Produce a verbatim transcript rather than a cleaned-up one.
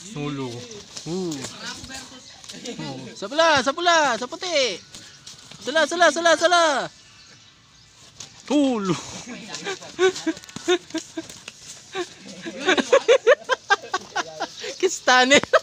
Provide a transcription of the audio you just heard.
Ulo. Uh. Oh. Sa pula, sa pula, sa puti. Sala, sala, sala, sala. Ulo. Kistane.